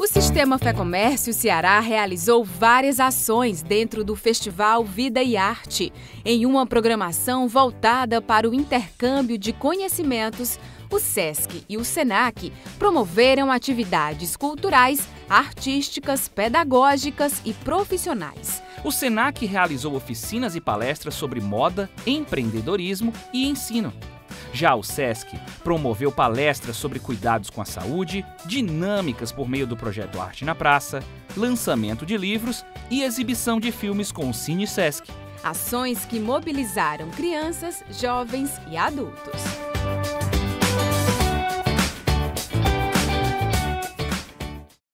Sistema Fé Comércio Ceará realizou várias ações dentro do Festival Vida e Arte, em uma programação voltada para o intercâmbio de conhecimentos. O SESC e o SENAC promoveram atividades culturais, artísticas, pedagógicas e profissionais. O SENAC realizou oficinas e palestras sobre moda, empreendedorismo e ensino. Já o SESC promoveu palestras sobre cuidados com a saúde, dinâmicas por meio do projeto Arte na Praça, lançamento de livros e exibição de filmes com o Cine SESC. Ações que mobilizaram crianças, jovens e adultos.